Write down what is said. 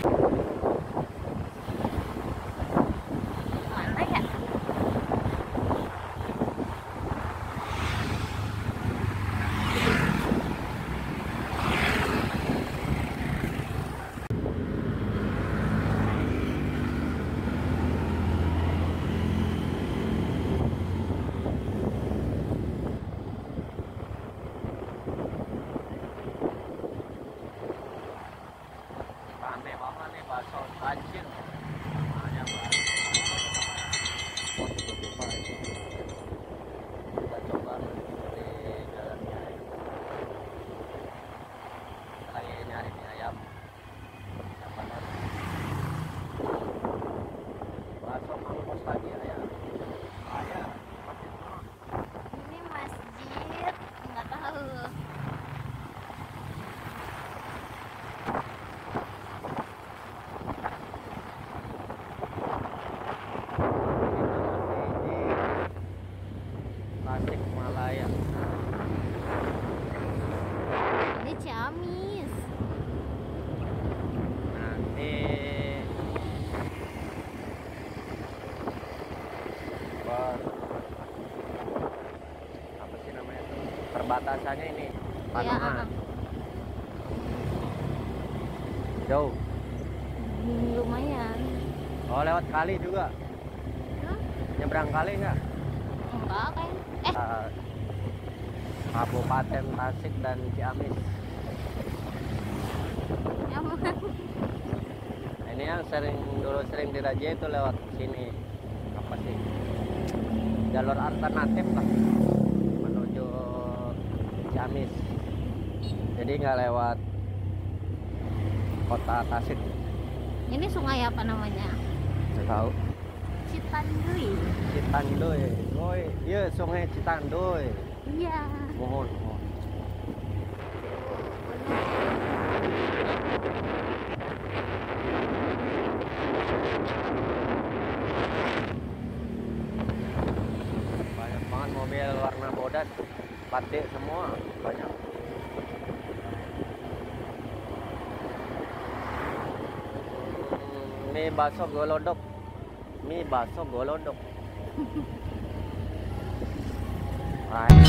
Mana ya? Rame banget nih bakso kancil. Banyak banget. Kita coba di jalannya. Lagi nyari mie ayam. Siapa tahu. Bakso mampus lagi ayam. Ayam. Ini masjid, nggak tahu. Tasik Malaya. Ini Ciamis. Nanti apa sih namanya tuh? Perbatasannya ini Ya, Panoman. Jauh. lumayan. Oh, lewat kali juga. Hah? Nyebrang kali nggak? Enggak kan? Kabupaten Tasik dan Ciamis. Nyaman. Nah, ini yang dulu sering dirajia itu lewat sini. Apa sih? Jalur alternatif lah menuju Ciamis. Jadi nggak lewat kota Tasik. Ini sungai apa namanya? Nggak tahu. Citanduy. Citanduy. Oh iya, sungai Citanduy. Iya. Mohon. Banyak banget mobil warna bodas, batik semua banyak. Mie bakso golodok. Mie bakso golodok. Right.